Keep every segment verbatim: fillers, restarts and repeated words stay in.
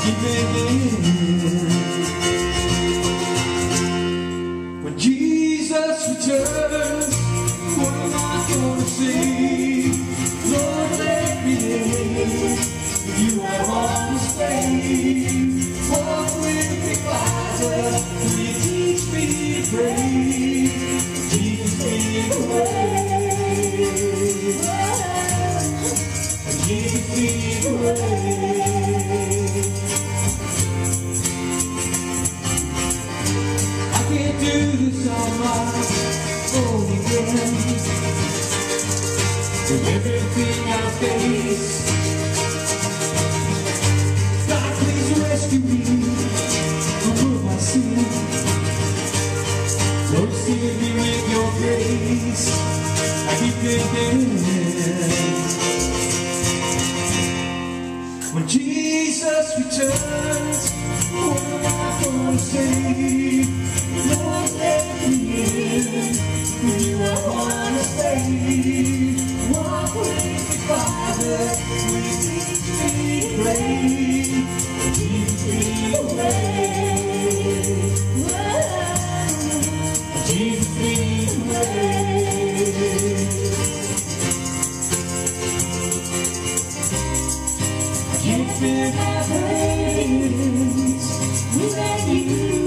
keep living. When Jesus returns, what am I gonna say? Lord, let me in. You have always faith. Walk with me, Father. Will you teach me to pray? Jesus, lead the way. Jesus, lead the way. I can't do this on my own again. With everything I face, God, please rescue me from my sin. Lord, seal me with your grace. I keep thinking, when Jesus returns, what am I gonna say? Lord, let me in. You are honest faith. Walk with me, Father. Will you teach me to pray? Jesus, lead the way. Jesus, lead the way. I can't feel my praise without you.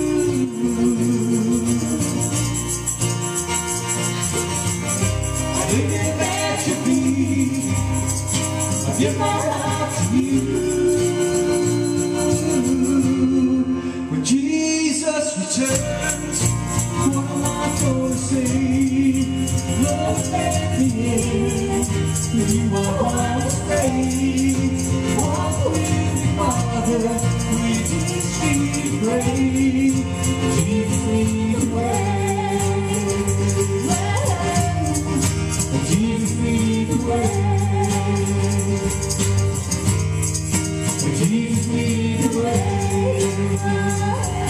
I live it at your feet. I give my heart to you. When Jesus returns, what am I gonna say? Lord, let me in. You are always faith. Walk with me, Father. Will you teach me to pray? Jesus, lead the way. Jesus, lead the way. Jesus, lead the way.